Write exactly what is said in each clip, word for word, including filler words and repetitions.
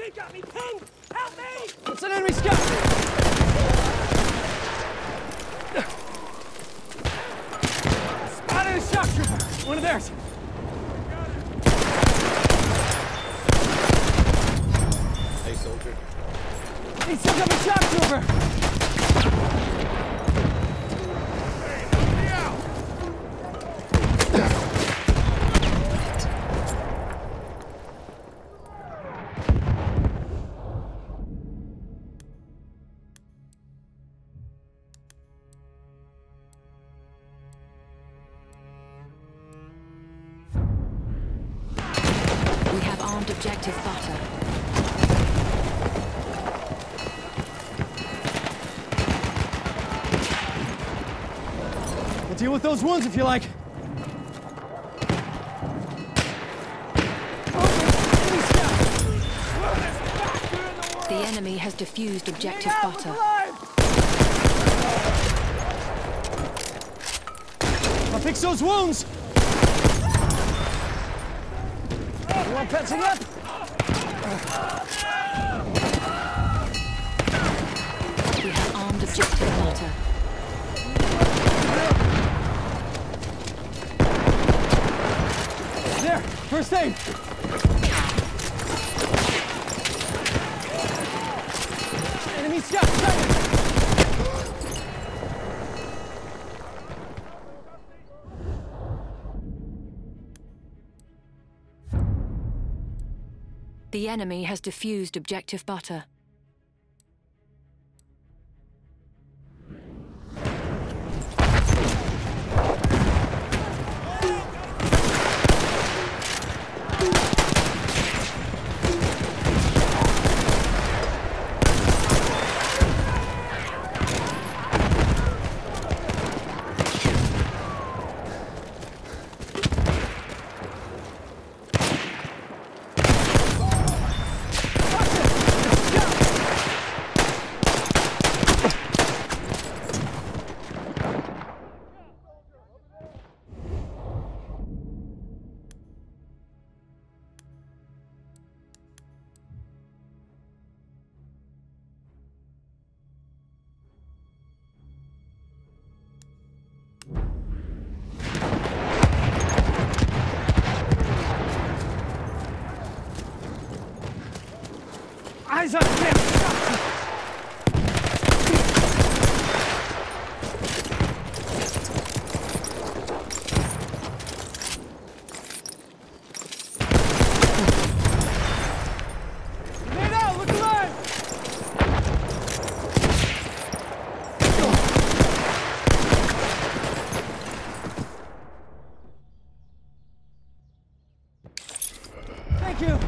They got me pinned! Help me! It's an enemy scout! Spotted a shock trooper! One of theirs! Hey, soldier. He took up a shock trooper! Objective butter. We'll deal with those wounds if you like. The enemy has defused objective butter. I'll fix those wounds! You want patching up? We have armed objective butter. There! First aid! Enemy scout sighted! The enemy has defused objective butter. Eyes on him! Thank you!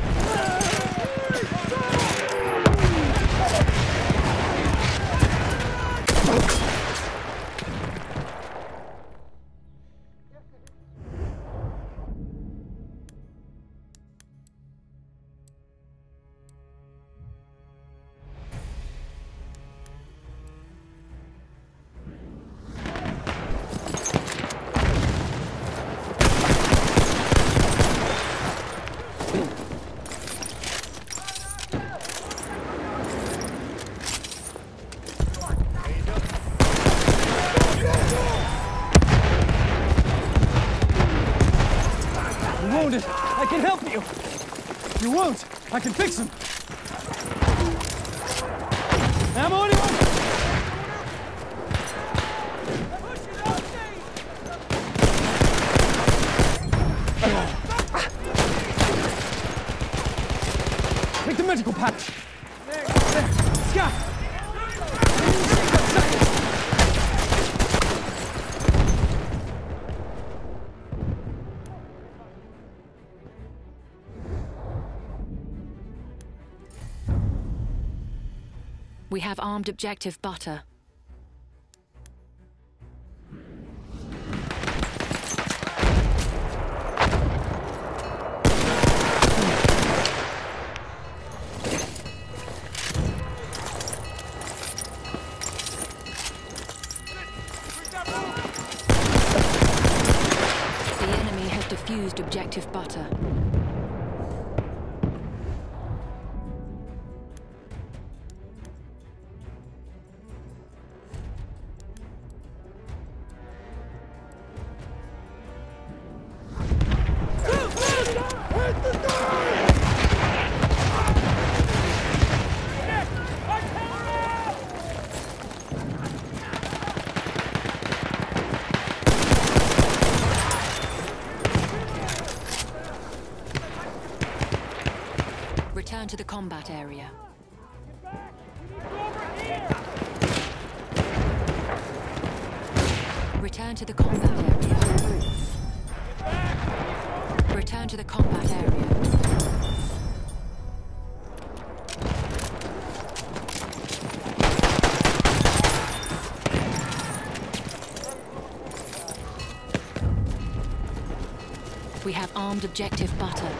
Wounded. I can help you. Your wounds. I can fix them. Ammo, anyone? Take the medical patch. There. Scott. We have armed objective butter. The enemy has defused objective butter. Return to the combat area. Return to the combat area. Return to the combat area. We have armed objective butter.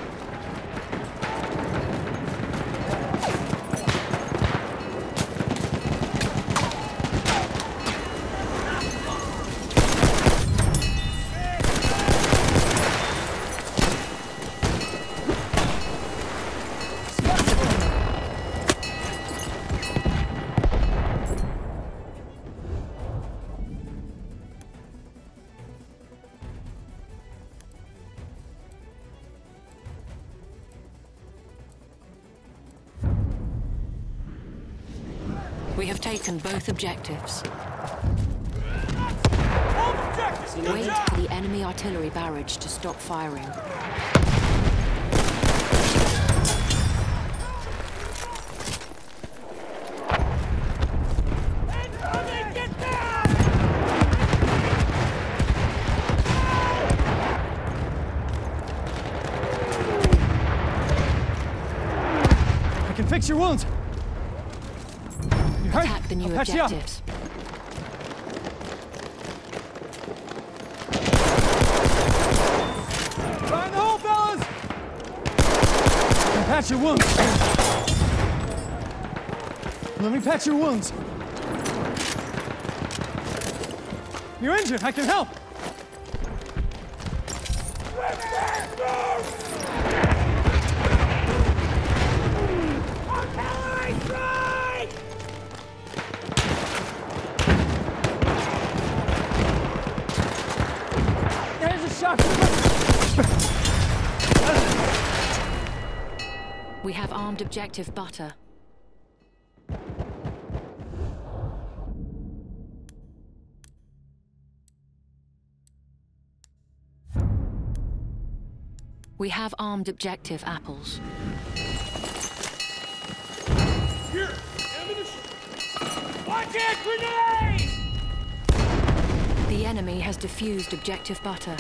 We have taken both objectives. Wait for the enemy artillery barrage to stop firing. I can fix your wounds. Attack the new objectives. Find the hole, fellas! I can patch your wounds. Let me patch your wounds. You're injured. I can help. We have armed objective butter. We have armed objective apples. Here! Ammunition! Watch it! Grenade! The enemy has defused objective butter.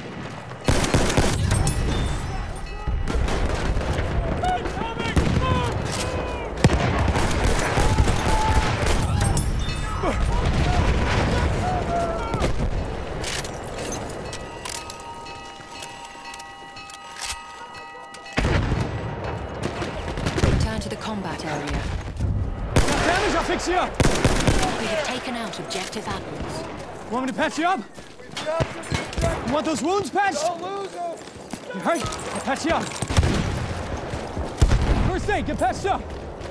Combat area. Damage, I'll fix you up! We have taken out objective apples. Want me to patch you up? You want those wounds patched? Don't lose them! You hurt? I'll patch you up. First aid, get patched up.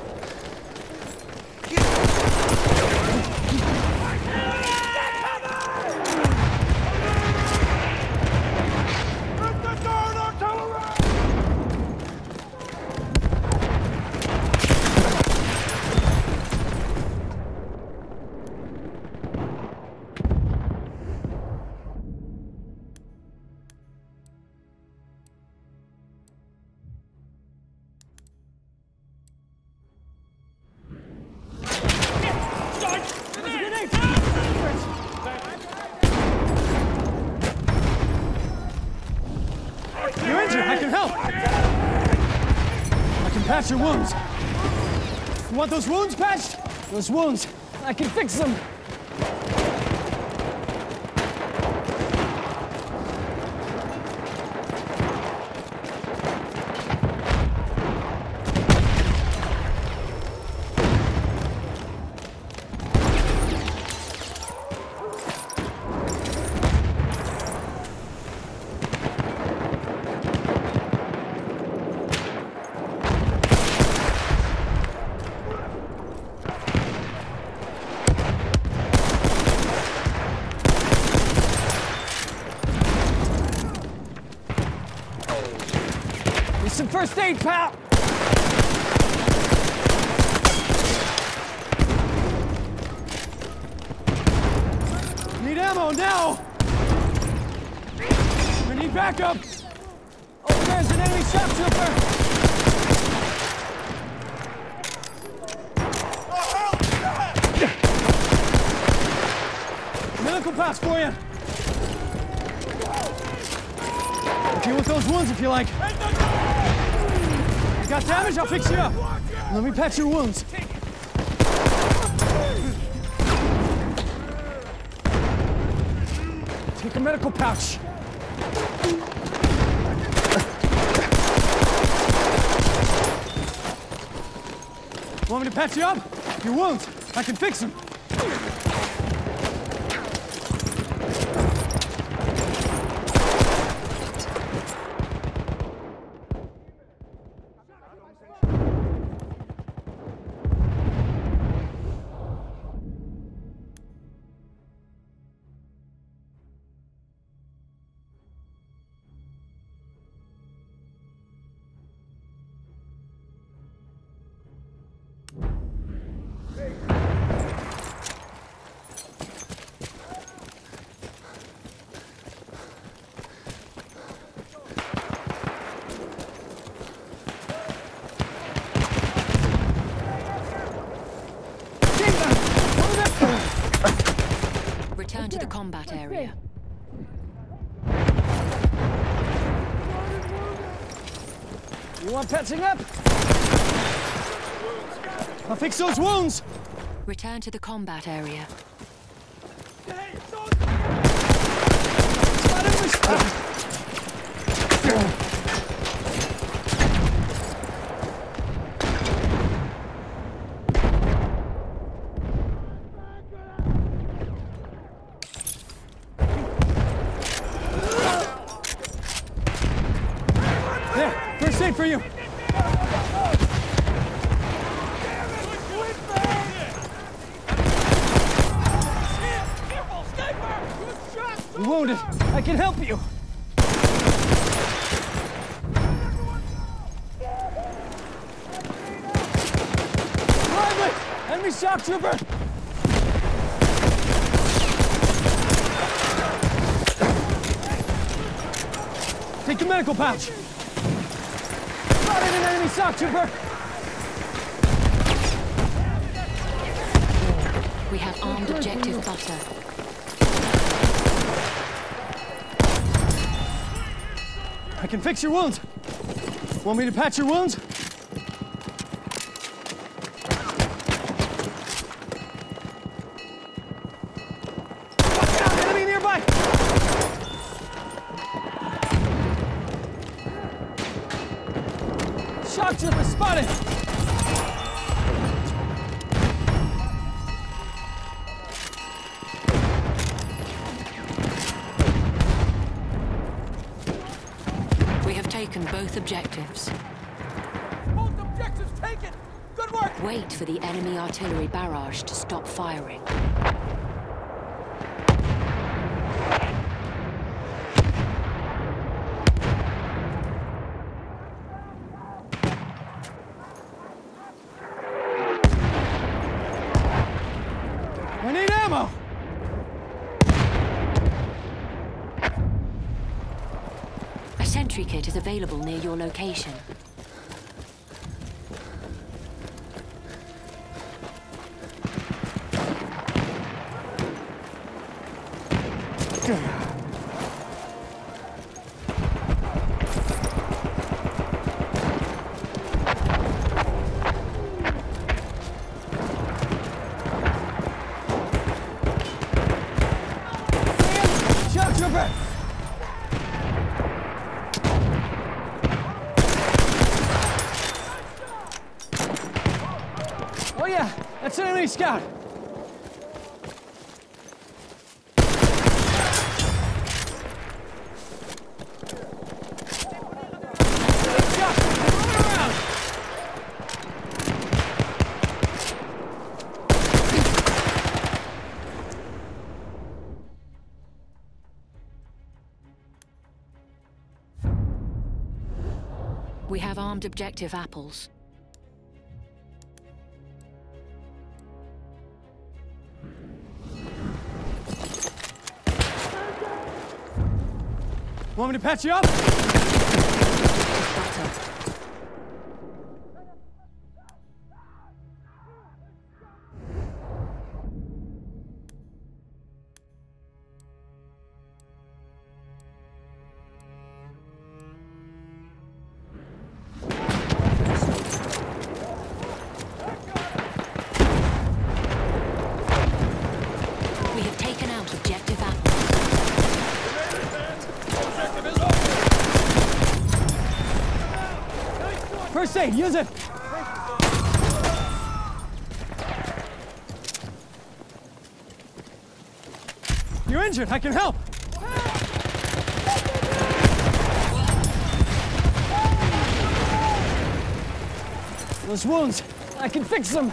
I can help! I can patch your wounds. You want those wounds patched? Those wounds, I can fix them. Some first aid, pal! Need ammo now! We need backup! Oh, there's an enemy sharpshooter! fast for you. Deal with those wounds if you like. You got damage? I'll fix you up. Let me patch your wounds. Take a medical pouch. Want me to patch you up? Your wounds. I can fix them. Return to the combat area. You want patching up? I'll fix those wounds. Return to the combat area. There, first aid for you. You're wounded. I can help you. Lively! Enemy shock trooper! Take the medical pouch. Spotted an enemy shock trooper! We have armed objective butter. I can fix your wounds. Want me to patch your wounds? Watch out! Enemy nearby! Shock trooper spotted! Taken both objectives. Both objectives taken! Good work! Wait for the enemy artillery barrage to stop firing. I need ammo! A sentry kit is available near your location. Shock trooper! Oh yeah, that's an enemy scout. Scout, moving around. We have armed objective apples. Want me to patch you up? Butter. aid, use it! You're injured, I can help! Those wounds, I can fix them!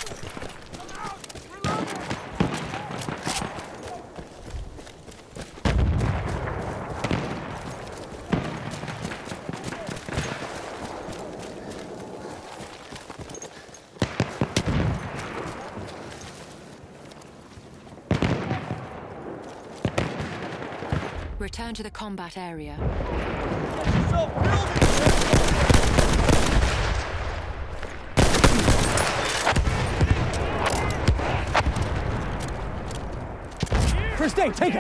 Return to the combat area. First aid, take it!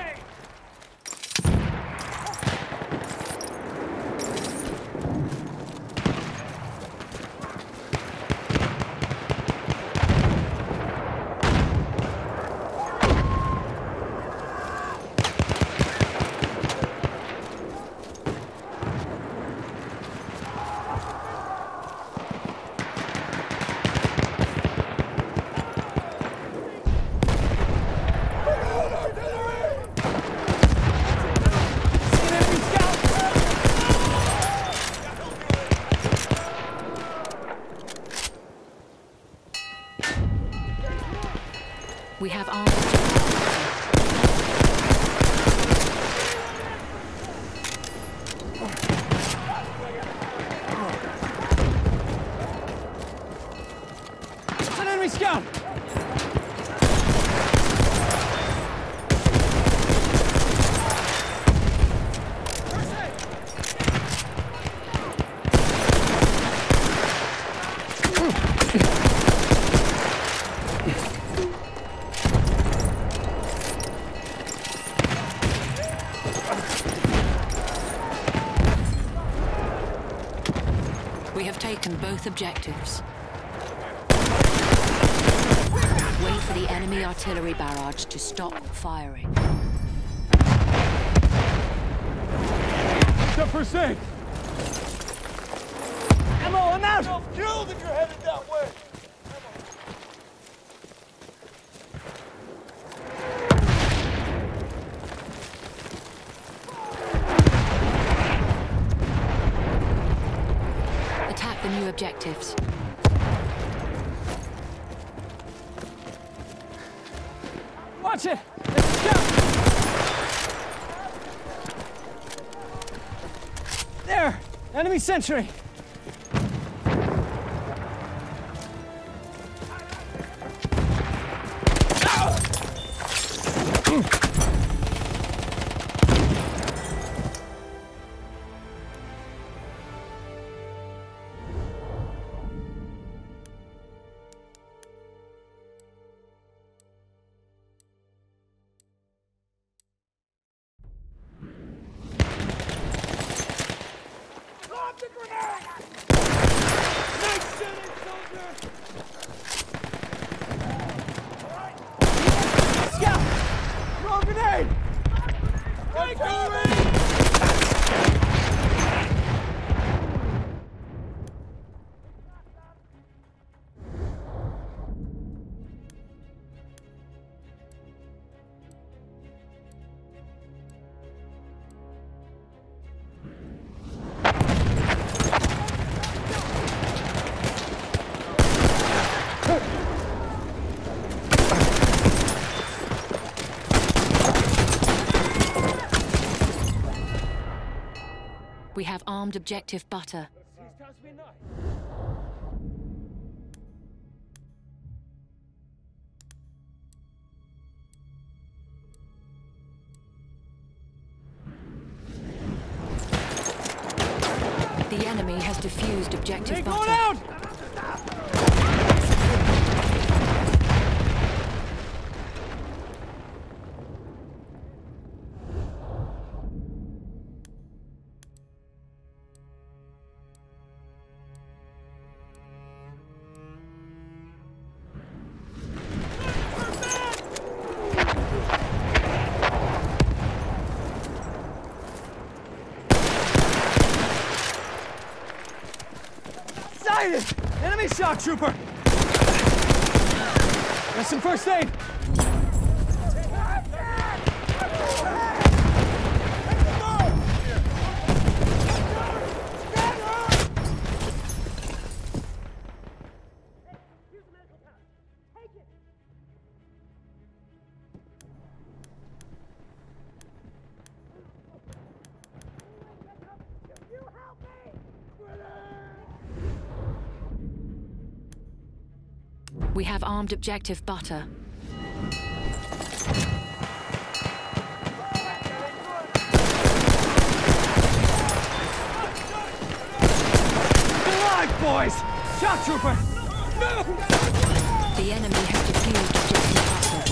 We have armed. An enemy scout! We have taken both objectives. Wait for the enemy artillery barrage to stop firing. Step first aid! Ammo, I'm out! Killed if you're headed that way! Attack the new objectives. Watch it! It's a scout! There! Enemy sentry! Drop the grenade! Nice shooting, soldier! Scout! Throw a grenade! Artillery! We have armed objective butter. The enemy has defused objective Hey, butter. going out! Sighted! Enemy shock trooper! There's some first aid! We have armed objective butter. Good luck, boys! Shock trooper! The enemy has defused objective butter.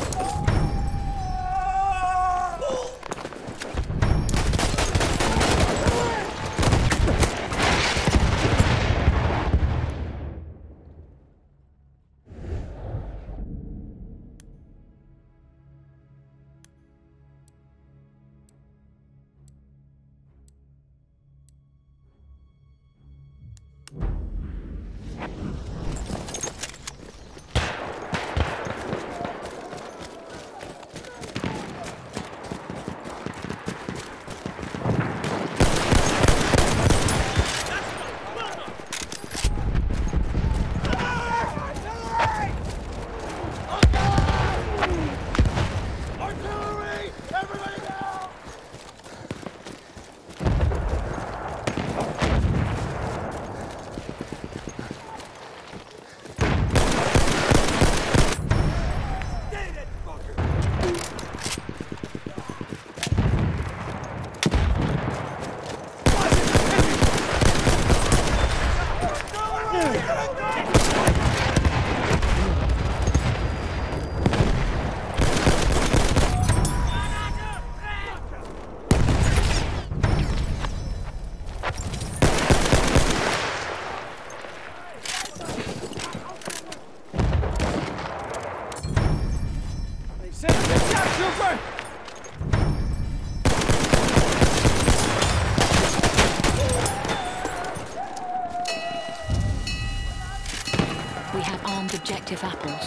We have armed objective apples.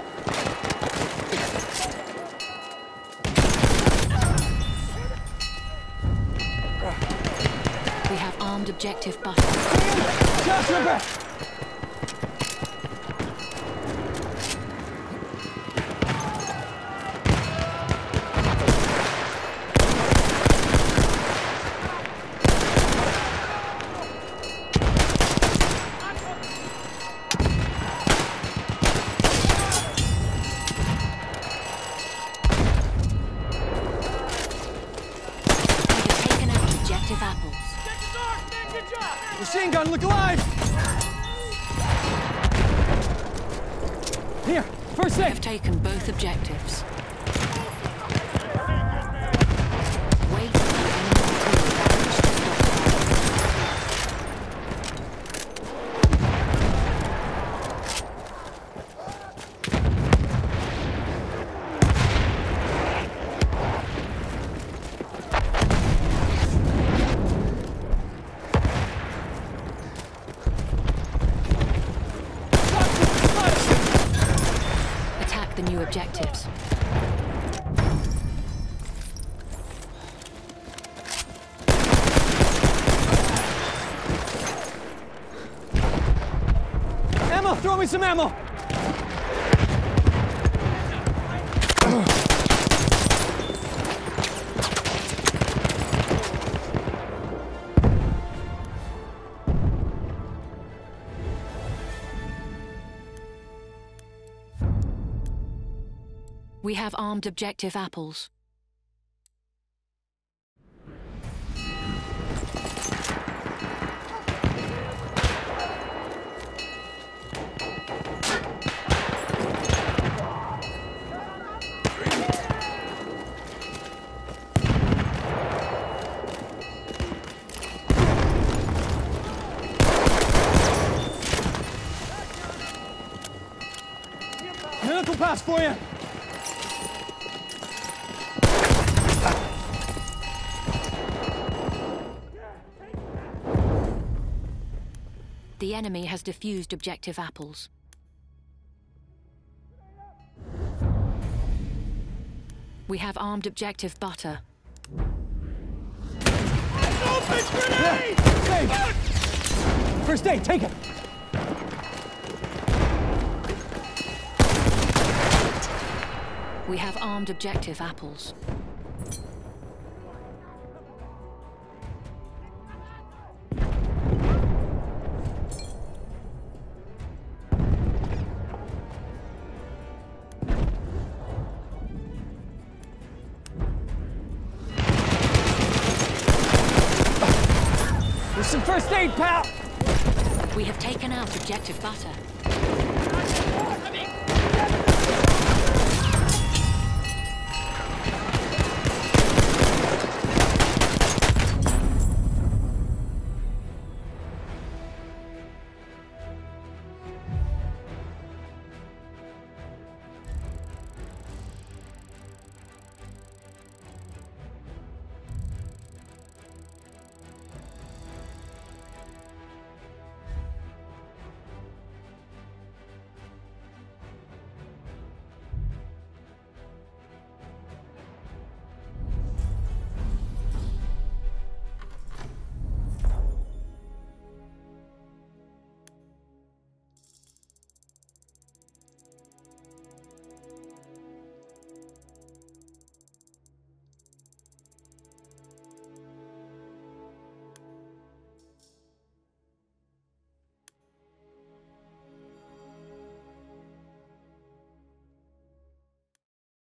We have armed objective butter. Shock trooper! Machine gun, look alive! Here, first We aid! have taken both objectives. Wait for the enemy artillery barrage to stop the new objectives. Ammo! Throw me some ammo! We have armed objective apples. Medical pass for you! The The enemy has defused objective apples. We have armed objective butter. Open grenade! Hey! First aid, take it! We have armed objective apples. There's some first aid, pal! We have taken out objective butter. Coming!